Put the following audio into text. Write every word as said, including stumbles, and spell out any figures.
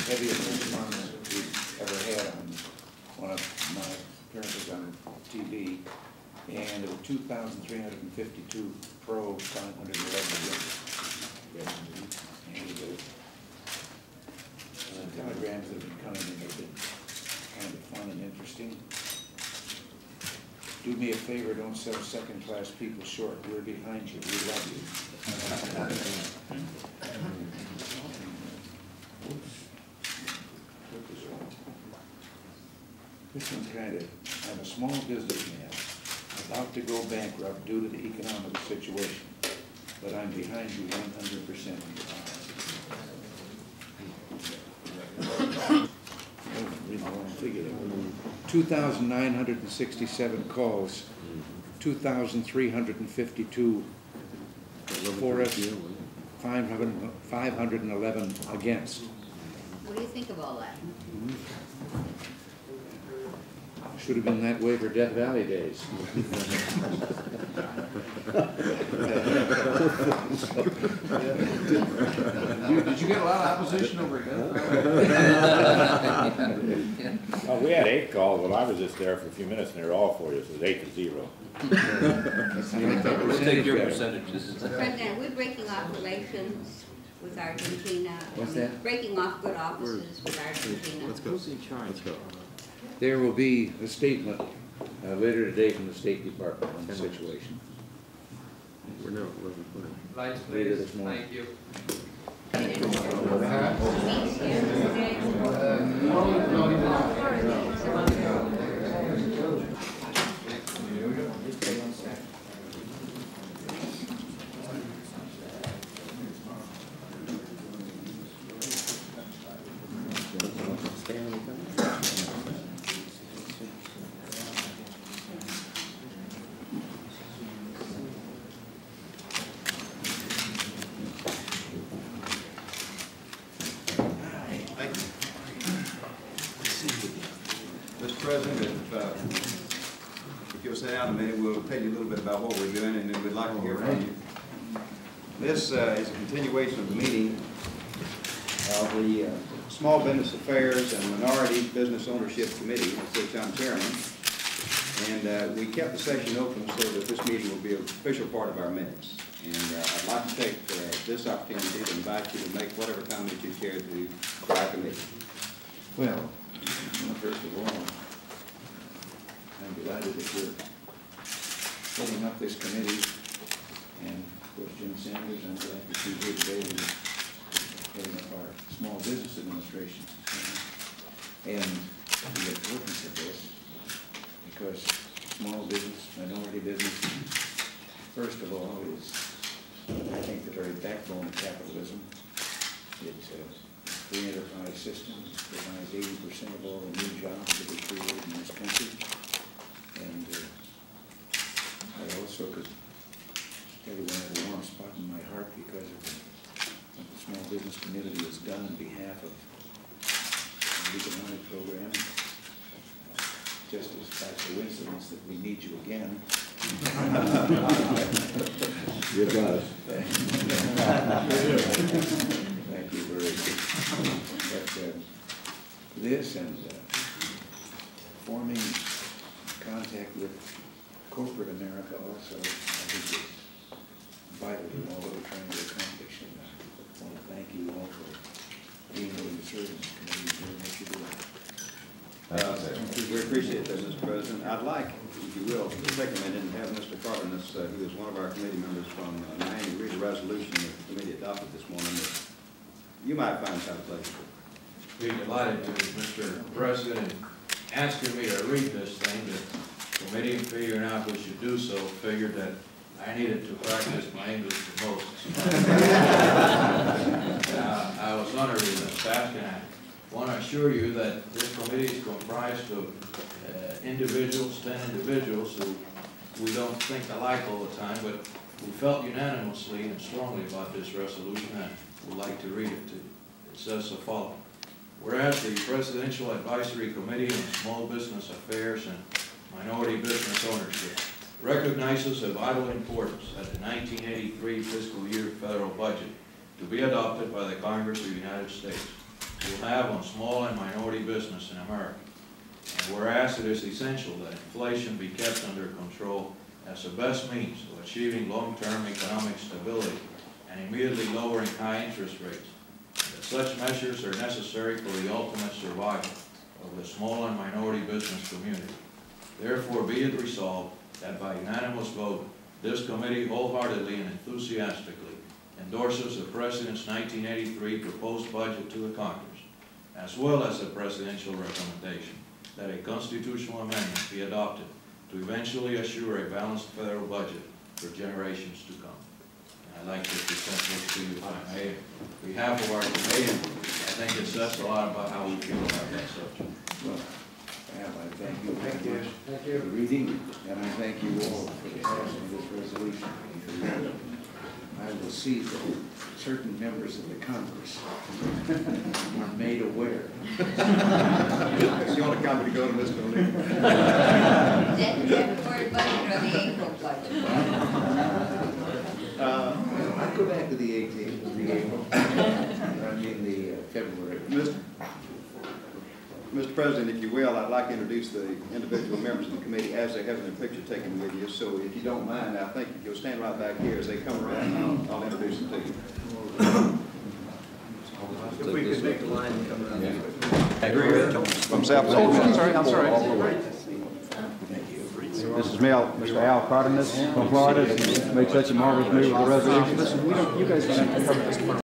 heaviest response we've ever had on one of my appearances on T V, and there were two thousand three hundred fifty-two pro, five hundred eleven against. And the uh, telegrams that have been coming in have been kind of fun and interesting. Do me a favor, don't sell second-class people short. We're behind you. We love you. This one's kind of, I'm a small businessman about to go bankrupt due to the economic situation, but I'm behind you one hundred percent. two thousand nine hundred sixty-seven calls, two thousand three hundred fifty-two for us, five hundred eleven against. What do you think of all that? Should have been that way for Death Valley days. you, did you get a lot of opposition over here? Well, we had eight calls, well, I was just there for a few minutes, and they were all for you, so it was eight to zero. We'll take your percentages. President, we're breaking off relations with Argentina. What's I mean, that? Breaking off good offices with Argentina. Let's go. Who's in charge? Let's go. There will be a statement uh, later today from the State Department on the situation. We're not, we're not. Lights, Later please. this morning. Thank you. Mister President, if, uh, if you'll sit down a minute, we'll tell you a little bit about what we're doing, and then we'd like to hear from you. This uh, is a continuation of the meeting of the uh, Small Business Affairs and Minority Business Ownership Committee, of which I'm chairman. And uh, we kept the session open so that this meeting will be an official part of our minutes. And uh, I'd like to take uh, this opportunity to invite you to make whatever comments you care to our committee. Well, well, first of all, I'm delighted that you're setting up this committee, and of course Jim Sanders, I'm glad to see here today who's heading up our Small Business Administration. And we get importance of this because small business, minority business, first of all, is, I think, the very backbone of capitalism. It's a free enterprise system, provides eighty percent of all the new jobs that are created in this country. And uh, I also could tell you one have a warm spot in my heart because of the, what the Small Business Community has done on behalf of the economic program. Just as by coincidence that we need you again. You got it. Thank you very much. But uh, this and uh, forming contact with corporate America also, I think is vital to all that we're trying to accomplish. And I want to thank you all for being willing to serve in this committee and doing what you're doing. Uh, we appreciate that, Mister President. I'd like, if you will, to take a minute and have Mister Cardenas, uh, who is one of our committee members from uh, Miami, read a resolution that the committee adopted this morning that you might find kind of pleasurable. Be delighted to, Mister President, asking me to read this thing. The committee, figuring out we should do so, figured that I needed to practice my English the most. uh, I was honored in this task, and I want to assure you that this committee is comprised of uh, individuals, ten individuals who we don't think alike all the time, but we felt unanimously and strongly about this resolution. I would like to read it to you. It says the following. Whereas the Presidential Advisory Committee on Small Business Affairs and Minority Business Ownership recognizes the vital importance of the nineteen eighty-three fiscal year federal budget to be adopted by the Congress of the United States. will have on small and minority business in America. And whereas it is essential that inflation be kept under control as the best means of achieving long-term economic stability and immediately lowering high interest rates, that such measures are necessary for the ultimate survival of the small and minority business community. Therefore, be it resolved that by unanimous vote, this committee wholeheartedly and enthusiastically endorses the President's nineteen eighty-three proposed budget to the Congress, as well as the presidential recommendation that a constitutional amendment be adopted to eventually assure a balanced federal budget for generations to come. And I'd like to present this to you, if I may, on behalf of our committee. I think it says a lot about how we feel about that subject. Well, Al, I thank you very much for reading, and I thank you all for the passing of this resolution. Because I will see that certain members of the Congress are made aware. You want a copy to go to Mister O'Neill? Is that the February budget or the April budget? Uh, I'll go back to the eighteenth, the April, I mean the uh, February. Mister Mister President, if you will, I'd like to introduce the individual members of the committee as they have their picture taken with you. So if you don't mind, I think you'll stand right back here as they come around, and I'll, I'll introduce them to you. If we could make a line and come around. From South Florida. I'm sorry, I'm sorry. This is Mel, Mister Al Cardenas from Florida, that made such a marvelous move with the resolution. Listen, we don't, you guys don't have to cover this part.